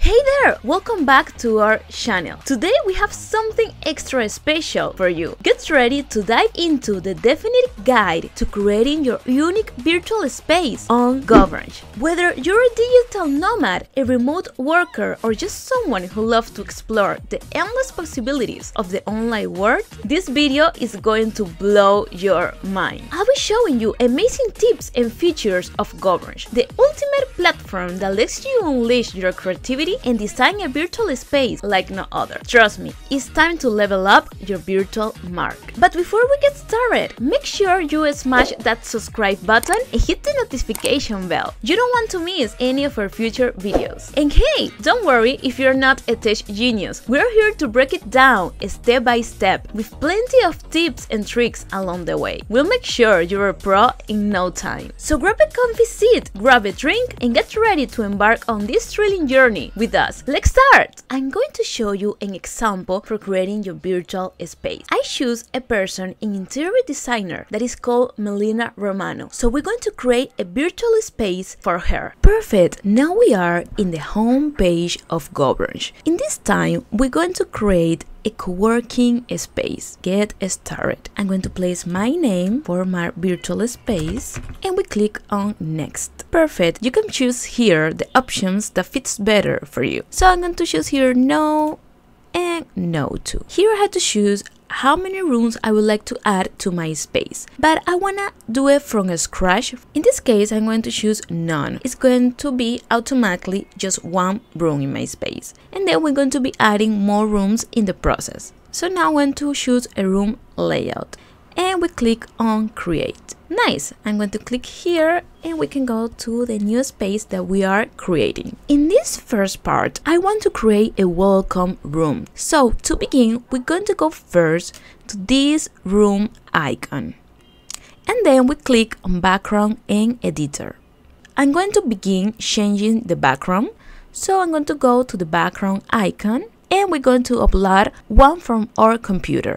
Hey there! Welcome back to our channel. Today we have something extra special for you. Get ready to dive into the definitive guide to creating your unique virtual space on GoBrunch. Whether you're a digital nomad, a remote worker, or just someone who loves to explore the endless possibilities of the online world, this video is going to blow your mind. I'll be showing you amazing tips and features of GoBrunch, the ultimate platform that lets you unleash your creativity and design a virtual space like no other. Trust me, it's time to level up your virtual mark. But before we get started, make sure you smash that subscribe button and hit the notification bell. You don't want to miss any of our future videos. And hey, don't worry if you're not a tech genius. We're here to break it down step by step with plenty of tips and tricks along the way. We'll make sure you're a pro in no time. So grab a comfy seat, grab a drink, and get ready to embark on this thrilling journey with us. Let's start! I'm going to show you an example for creating your virtual space. I choose a person, an interior designer that is called Melina Romano. So we're going to create a virtual space for her. Perfect! Now we are in the home page of GoBrunch. In this time, we're going to create a co-working space. Get started. I'm going to place my name for my virtual space and we click on next. Perfect. You can choose here the options that fits better for you. So I'm going to choose here no and no too. Here I have to choose how many rooms I would like to add to my space, but I wanna do it from scratch. In this case, I'm going to choose none. It's going to be automatically just one room in my space, and then we're going to be adding more rooms in the process. So now I'm going to choose a room layout and we click on create. Nice. I'm going to click here and we can go to the new space that we are creating. In this first part, I want to create a welcome room. So to begin, we're going to go first to this room icon. And then we click on background and editor. I'm going to begin changing the background. So I'm going to go to the background icon and we're going to upload one from our computer.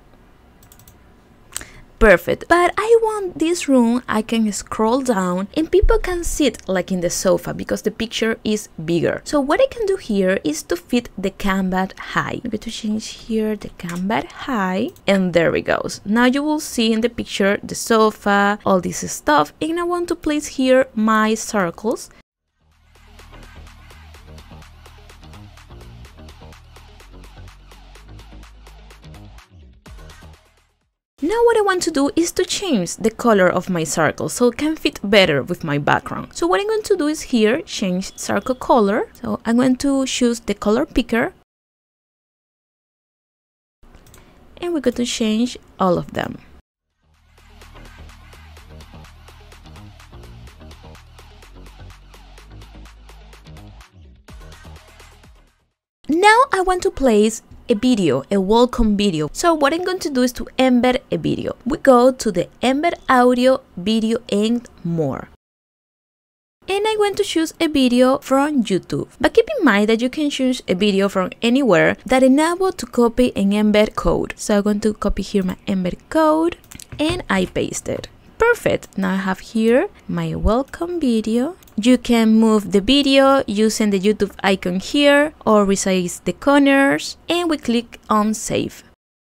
Perfect, but I want this room I can scroll down and people can sit like in the sofa because the picture is bigger. So what I can do here is to fit the canvas height. I'm going to change here the canvas height and there it goes. Now you will see in the picture the sofa, all this stuff, and I want to place here my circles. Now what I want to do is to change the color of my circle so it can fit better with my background. So what I'm going to do is here, change circle color. So I'm going to choose the color picker. And we're going to change all of them. Now I want to place a video, a welcome video. So what I'm going to do is to embed a video. We go to the embed audio, video and more. And I'm going to choose a video from YouTube. But keep in mind that you can choose a video from anywhere that enables to copy and embed code. So I'm going to copy here my embed code and I paste it. Perfect. Now I have here my welcome video. You can move the video using the YouTube icon here or resize the corners and we click on save.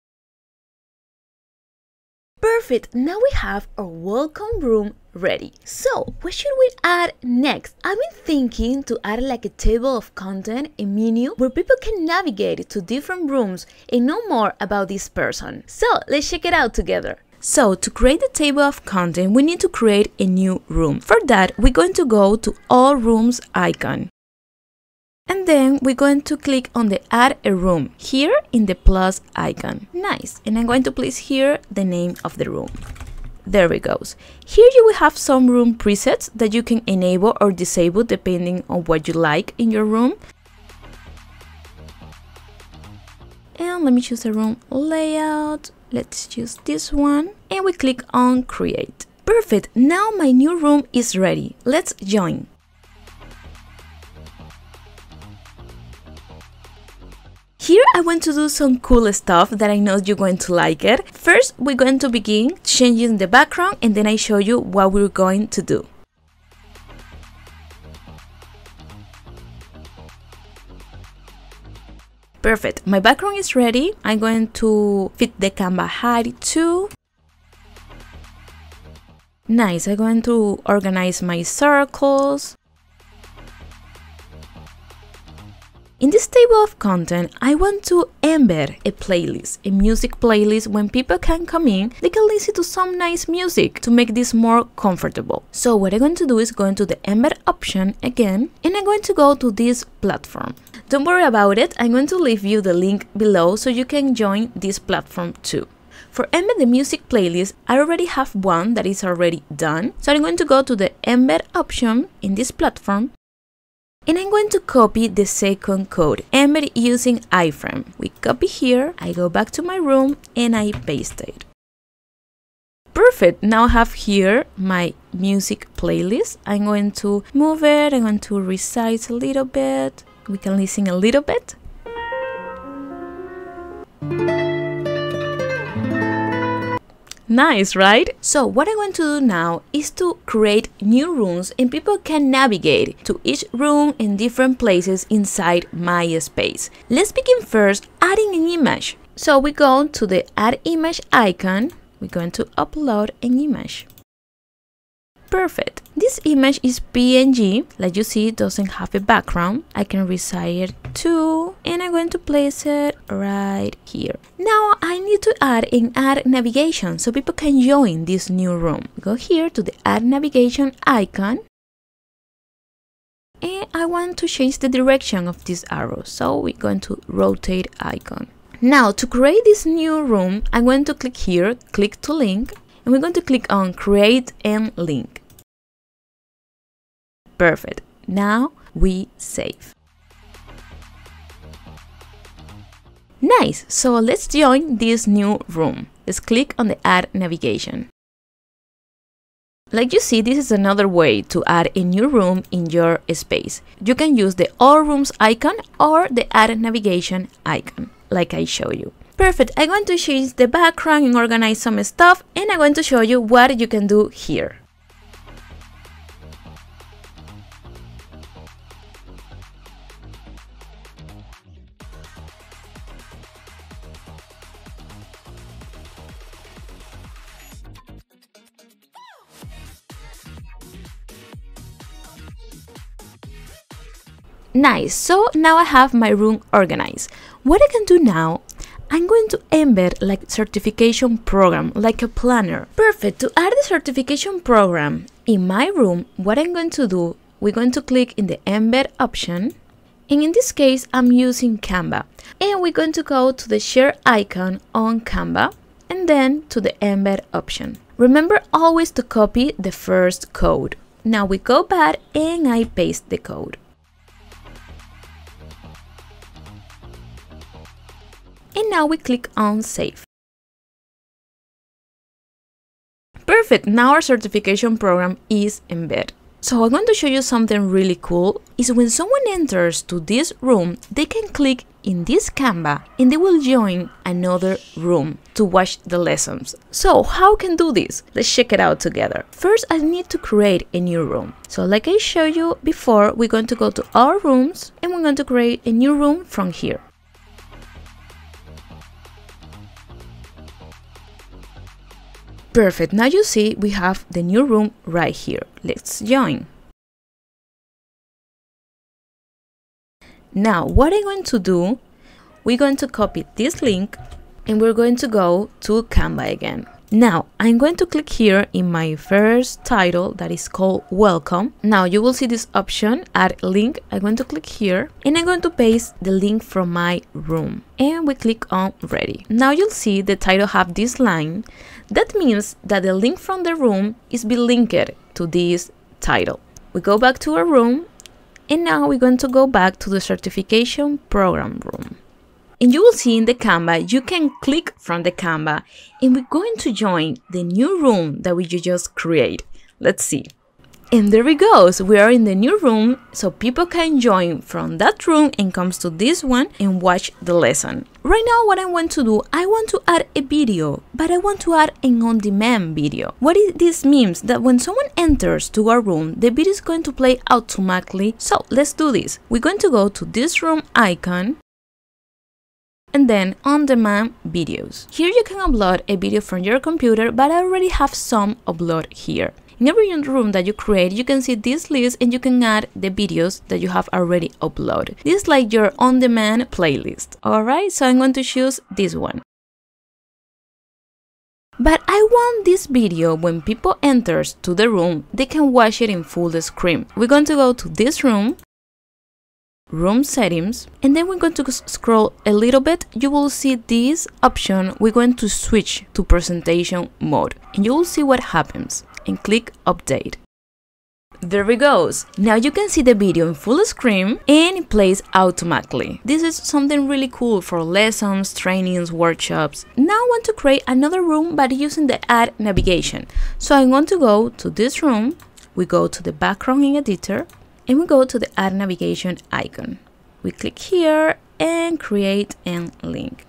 Perfect. Now we have our welcome room ready. So what should we add next? I've been thinking to add like a table of content, a menu where people can navigate to different rooms and know more about this person. So let's check it out together. So to create the table of content, we need to create a new room. For that, we're going to go to all rooms icon. And then we're going to click on the add a room here in the plus icon. Nice. And I'm going to place here the name of the room. There it goes. Here you will have some room presets that you can enable or disable depending on what you like in your room. And let me choose a room layout. Let's choose this one and we click on create. Perfect. Now my new room is ready. Let's join. Here I want to do some cool stuff that I know you're going to like it. First, we're going to begin changing the background and then I show you what we're going to do. Perfect, my background is ready. I'm going to fit the canvas height too. Nice, I'm going to organize my circles. In this table of content, I want to embed a playlist, a music playlist. When people can come in, they can listen to some nice music to make this more comfortable. So what I'm going to do is go into the embed option again, and I'm going to go to this platform. Don't worry about it, I'm going to leave you the link below so you can join this platform too. For embed the music playlist, I already have one that is already done. So I'm going to go to the embed option in this platform, and I'm going to copy the second code, embed using iframe. We copy here, I go back to my room, and I paste it. Perfect, now I have here my music playlist. I'm going to move it, I'm going to resize a little bit. We can listen a little bit. Nice, right? So what I'm going to do now is to create new rooms, and people can navigate to each room in different places inside my space. Let's begin first adding an image. So we go to the add image icon. We're going to upload an image. Perfect. This image is PNG. Like you see, it doesn't have a background. I can resize it too, and I'm going to place it right here. Now I need to add an add navigation so people can join this new room. Go here to the add navigation icon, and I want to change the direction of this arrow, so we're going to rotate icon. Now to create this new room, I'm going to click here, click to link, and we're going to click on create and link. Perfect. Now we save. Nice, so let's join this new room. Let's click on the add navigation. Like you see, this is another way to add a new room in your space. You can use the all rooms icon or the add navigation icon, like I show you. Perfect, I'm going to change the background and organize some stuff, and I'm going to show you what you can do here. Nice, so now I have my room organized. What I can do now, I'm going to embed like certification program, like a planner. Perfect, to add the certification program in my room, what I'm going to do, we're going to click in the embed option, and in this case, I'm using Canva. And we're going to go to the share icon on Canva, and then to the embed option. Remember always to copy the first code. Now we go back and I paste the code. And now we click on save. Perfect, now our certification program is embedded. So I'm going to show you something really cool. Is when someone enters to this room, they can click in this Canva and they will join another room to watch the lessons. So how can do this? Let's check it out together. First, I need to create a new room. So like I showed you before, we're going to go to our rooms and we're going to create a new room from here. Perfect, now you see we have the new room right here. Let's join. Now what I'm going to do, we're going to copy this link and we're going to go to Canva again. Now I'm going to click here in my first title that is called welcome. Now you will see this option, add link. I'm going to click here and I'm going to paste the link from my room and we click on ready. Now you'll see the title have this line. That means that the link from the room is be linked to this title. We go back to our room and now we're going to go back to the certification program room. And you will see in the Canva, you can click from the Canva and we're going to join the new room that we just create. Let's see. And there we go. So we are in the new room, so people can join from that room and comes to this one and watch the lesson. Right now, what I want to do, I want to add a video, but I want to add an on-demand video. What this means that when someone enters to our room, the video is going to play automatically. So let's do this. We're going to go to this room icon. and then on-demand videos. Here you can upload a video from your computer, but I already have some upload here. In every room that you create, you can see this list and you can add the videos that you have already uploaded. This is like your on-demand playlist. Alright, so I'm going to choose this one. But I want this video, when people enters to the room, they can watch it in full screen. We're going to go to this room, room settings, and then we're going to scroll a little bit. You will see this option. We're going to switch to presentation mode and you will see what happens, and click update. There we go. Now you can see the video in full screen and it plays automatically. This is something really cool for lessons, trainings, workshops. Now I want to create another room but using the add navigation. So I'm going to go to this room, we go to the background in editor, and we go to the add navigation icon. We click here and create a link.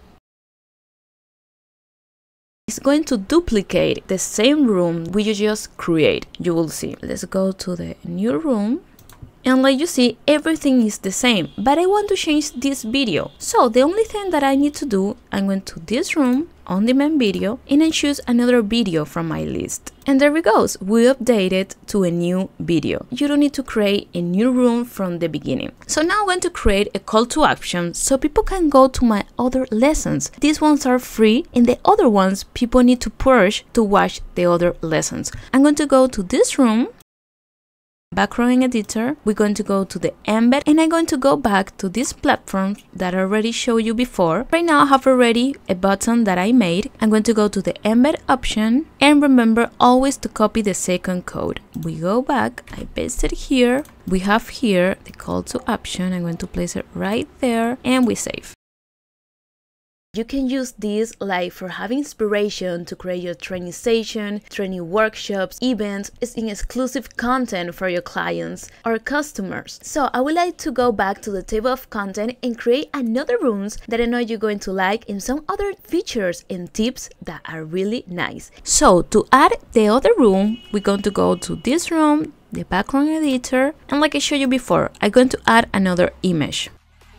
It's going to duplicate the same room we just create. You will see. Let's go to the new room. And like you see, everything is the same, but I want to change this video. So the only thing that I need to do, I'm going to this room, on-demand video, and I choose another video from my list. And there we go, we updated to a new video. You don't need to create a new room from the beginning. So now I'm going to create a call to action so people can go to my other lessons. These ones are free and the other ones people need to push to watch the other lessons. I'm going to go to this room, background editor, we're going to go to the embed, and I'm going to go back to this platform that I already showed you before. Right now I have already a button that I made. I'm going to go to the embed option, and remember always to copy the second code. We go back, I paste it here, we have here the call to action. I'm going to place it right there and we save. You can use this like for having inspiration to create your training session, training workshops, events, in exclusive content for your clients or customers. So I would like to go back to the table of content and create another rooms that I know you're going to like, and some other features and tips that are really nice. So to add the other room, we're going to go to this room, the background editor, and like I showed you before, I'm going to add another image.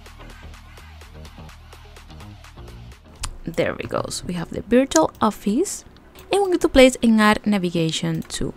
There we go. We have the virtual office, and we're going to place an add navigation too.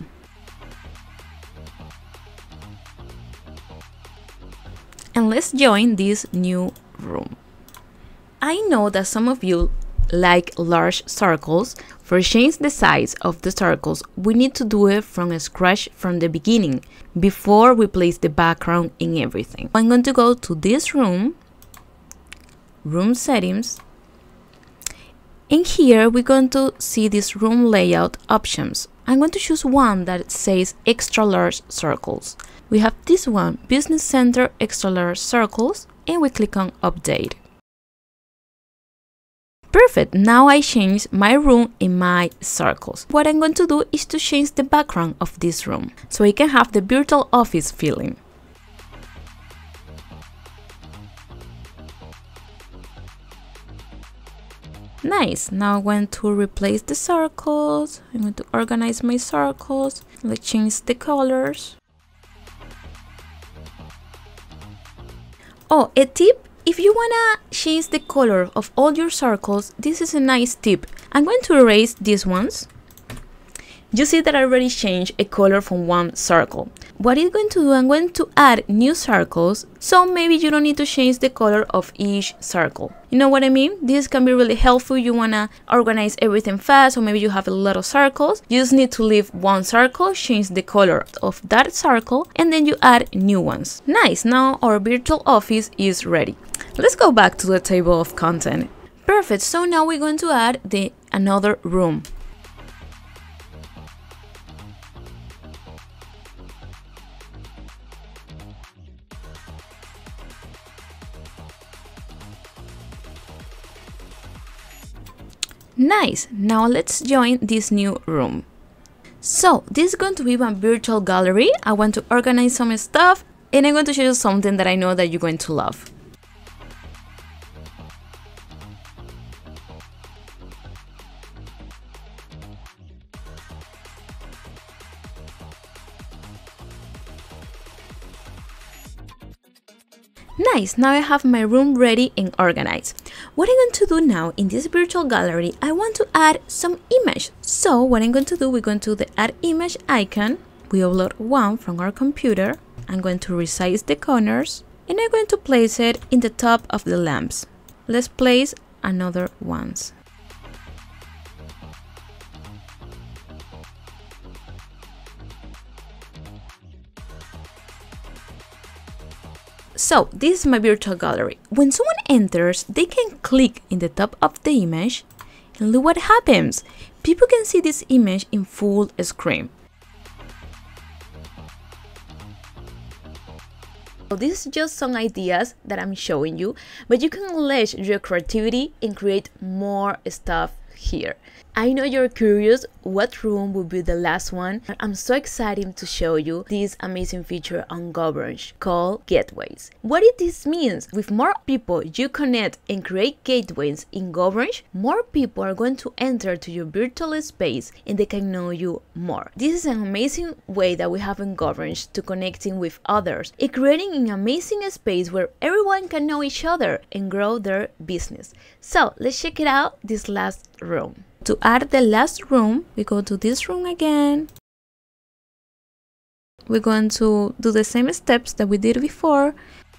And let's join this new room. I know that some of you like large circles. For change the size of the circles, we need to do it from scratch from the beginning before we place the background in everything. I'm going to go to this room, room settings. In here, we're going to see these room layout options. I'm going to choose one that says extra large circles. We have this one, business center extra large circles, and we click on update. Perfect, now I change my room in my circles. What I'm going to do is to change the background of this room so it can have the virtual office feeling. Nice, now I'm going to replace the circles. I'm going to organize my circles. Let's change the colors. Oh, a tip, if you wanna change the color of all your circles, this is a nice tip. I'm going to erase these ones. You see that I already changed a color from one circle. What I'm going to do, I'm going to add new circles, so maybe you don't need to change the color of each circle. You know what I mean? This can be really helpful. You wanna organize everything fast, or maybe you have a lot of circles. You just need to leave one circle, change the color of that circle, and then you add new ones. Nice, now our virtual office is ready. Let's go back to the table of content. Perfect, so now we're going to add another room. Nice, now let's join this new room. So this is going to be my virtual gallery. I want to organize some stuff, and I'm going to show you something that I know that you're going to love. Nice, now I have my room ready and organized. What I'm going to do now in this virtual gallery, I want to add some image. So what I'm going to do, we're going to the add image icon. We upload one from our computer. I'm going to resize the corners and I'm going to place it in the top of the lamps. Let's place another ones. So this is my virtual gallery. When someone enters, they can click in the top of the image and look what happens. People can see this image in full screen. So this is just some ideas that I'm showing you, but you can unleash your creativity and create more stuff here. I know you're curious what room will be the last one, and I'm so excited to show you this amazing feature on GoBrunch called gateways. What this means, with more people you connect and create gateways in GoBrunch, more people are going to enter to your virtual space and they can know you more. This is an amazing way that we have in GoBrunch to connecting with others and creating an amazing space where everyone can know each other and grow their business. So let's check it out, this last room. To add the last room, we go to this room again. We're going to do the same steps that we did before.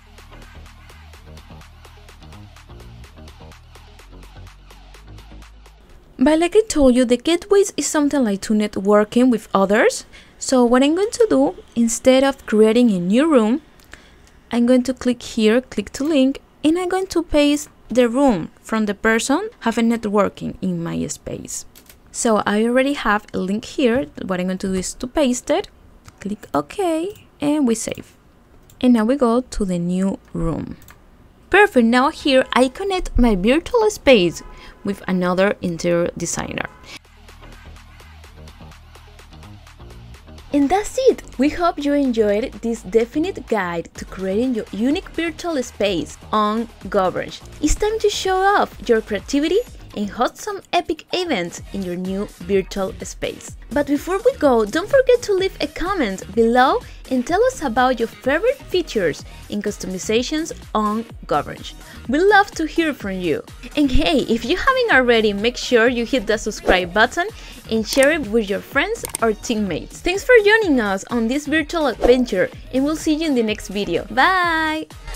But like I told you, the gateways is something like to networking with others. So what I'm going to do, instead of creating a new room, I'm going to click here, click to link, and I'm going to paste the room from the person having networking in my space. So I already have a link here. What I'm going to do is to paste it, click OK, and we save. And now we go to the new room. Perfect, now here I connect my virtual space with another interior designer. And that's it! We hope you enjoyed this definite guide to creating your unique virtual space on GoBrunch. It's time to show off your creativity and host some epic events in your new virtual space. But before we go, don't forget to leave a comment below and tell us about your favorite features and customizations on GoBrunch. We love to hear from you. And hey, if you haven't already, make sure you hit the subscribe button and share it with your friends or teammates. Thanks for joining us on this virtual adventure, and we'll see you in the next video. Bye!